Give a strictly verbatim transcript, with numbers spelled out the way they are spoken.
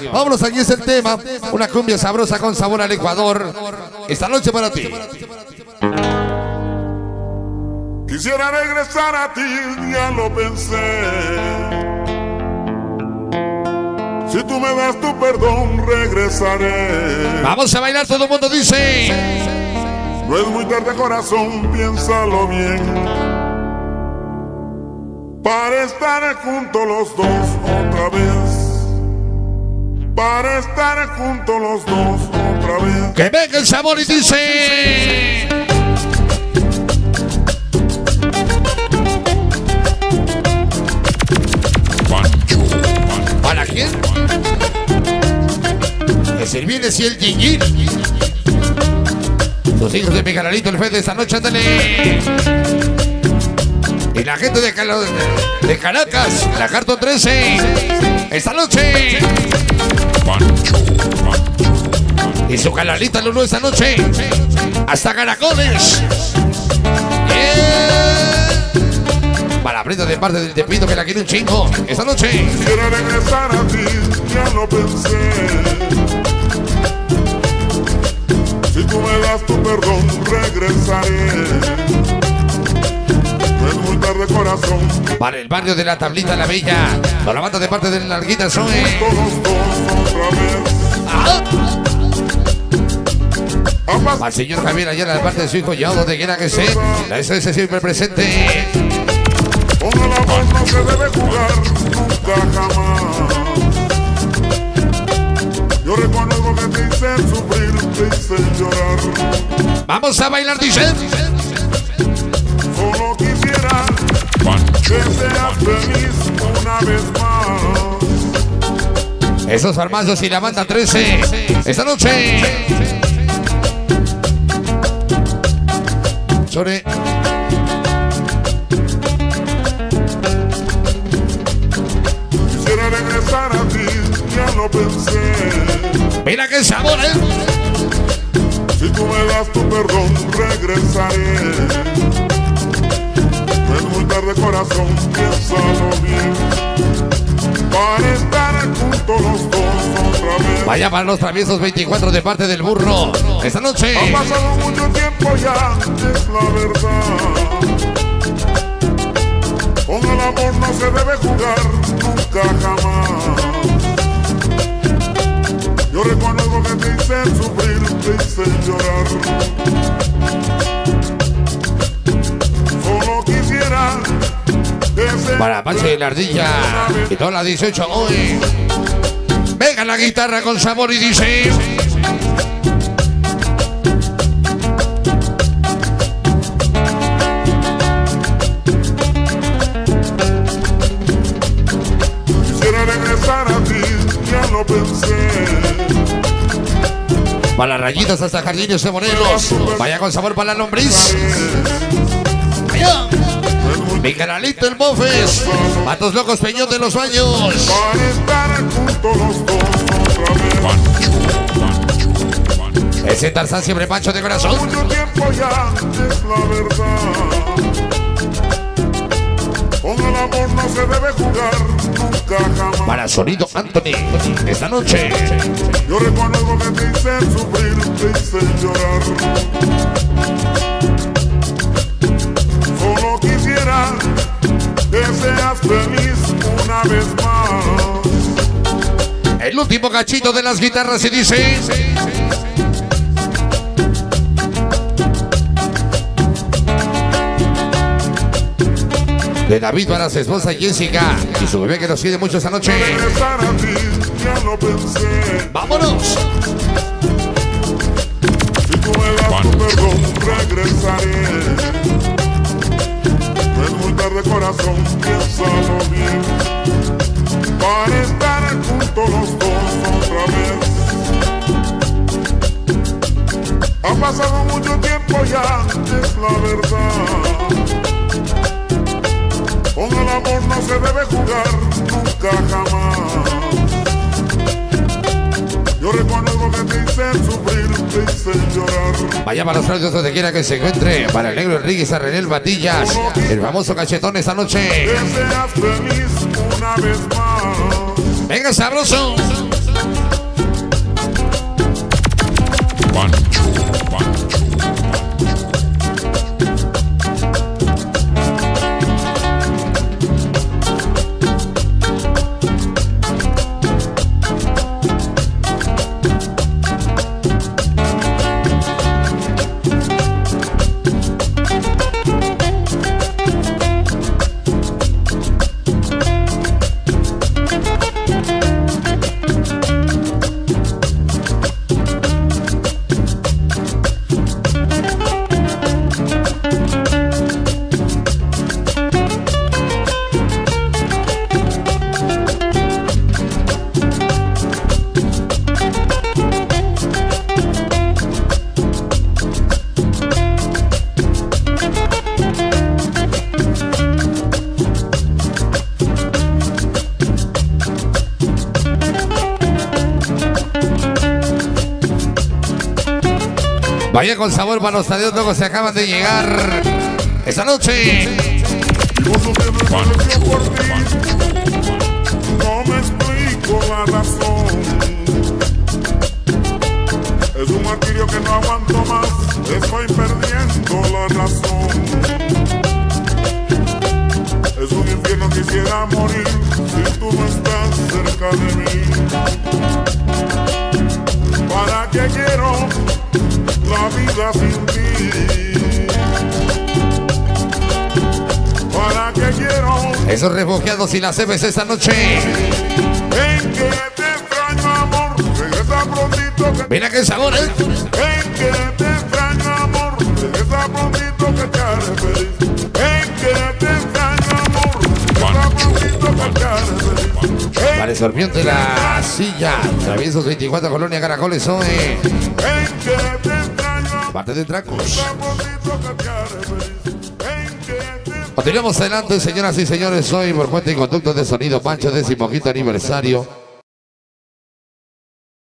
Vámonos, aquí es el tema. Una cumbia sabrosa con sabor al Ecuador. Esta noche para ti. Quisiera regresar a ti, ya lo pensé. Si tú me das tu perdón, regresaré. Vamos a bailar, todo el mundo dice. No es muy tarde, corazón, piénsalo bien. Para estar juntos los dos otra vez. Para estar juntos los dos otra vez. Que venga el sabor y dice. ¿Para quién? Es el Vienes y el Yingin. Los hijos de mi canalito, el Fede, esta noche, ándale. Y la gente de, Calo, de Caracas, la Cartón trece, esta noche. Y su canalita Lulú esta noche. Hasta Caracoles. Yeah. Para Brenda de parte del Tepito, que la quiere un chingo esta noche. Quiero regresar a ti, ya lo pensé. Si tú me das tu perdón, regresaré. No es muy tarde, corazón. Para el barrio de la Tablita La Bella, con la banda de parte del Larguita Zoe. Todos dos otra vez. Ah. Para el señor Javier Ayala de parte de su hijo Yao, donde quiera que sea. La S S siempre presente. Con el amor no se debe jugar nunca jamás. Yo reconozco que te hice sufrir, te hice llorar. Vamos a bailar, dice. Solo quisiera que seas feliz una vez más. Esos farmacios y la banda trece. Esta noche. Sobre. Quisiera regresar a ti, ya lo pensé. Mira qué sabor, ¿eh? Si tú me das tu perdón, regresaré. No es muy tarde, corazón, piénsalo bien. Para estar juntos los dos otra vez. Vaya para los traviesos veinticuatro de parte del burro. Esta noche. Ha pasado mucho tiempo ya, es la verdad. Con el amor no se debe jugar nunca jamás. Yo reconozco que te hice sufrir, te hice llorar. Solo quisiera que se... Para Pache y la Ardilla. Y toda la dieciocho hoy. Venga la guitarra con sabor y dice. Quisiera regresar a ti, ya lo pensé. Para las rayitas hasta Jardines de Morelos. Vaya con sabor para la lombriz. Vaya. Mi canalito el Bofes. Patos locos Peñón de los Baños. Para estar juntos los dos otra vez. Ese Tarzán siempre macho de corazón. Mucho tiempo ya, es la verdad. Con el amor no se debe jugar nunca jamás. Para Sonido Anthony. Esta noche. Yo reconozco que te hice sufrir, te hice llorar. Solo quisiera que seas feliz una vez más. El último cachito de las guitarras y dice. De David para su esposa Jessica y su bebé que nos quiere mucho esta noche. Regresar a ti, ya lo pensé. ¡Vámonos! Si tú me das tu perdón, regresaré. No es muy tarde, corazón, piénsalo bien. Para estar juntos los dos otra vez. Ha pasado mucho tiempo ya, es la verdad. Con el amor no se debe jugar nunca jamás. Yo reconozco que te hice sufrir, te hice llorar. Vaya para los radios donde quiera que se encuentre. Para el negro Enríquez, Arrenel Batillas, el famoso cachetón esta noche. Que seas feliz una vez más. Venga sabroso. Vaya con sabor para los Tadeo Locos que acaban de llegar esta noche. No me explico la razón. Es un martirio que no aguanto más. Estoy perdiendo la razón. Es un infierno, quisiera morir si tú no estás cerca de mí. ¿Para qué quiero la vida sin ti? ¿Para qué quiero esos refugiados y las C B C esta noche? En que te extraño, amor, regresa prontito que... Mira qué sabor, ¿eh? En que te extraño, amor, regresa prontito que te haré feliz. En que te extraño, amor, regresa prontito que te haré feliz. Para el Sorpión de la Silla, Traviesos veinticuatro, Colonia Caracoles, hoy. En que te extraño, Parte de Tracos. regresa prontito que te haré feliz. En que te... Continuamos adelante, señoras y señores, hoy por cuenta y conducto de sonido Pancho, décimo quinto aniversario.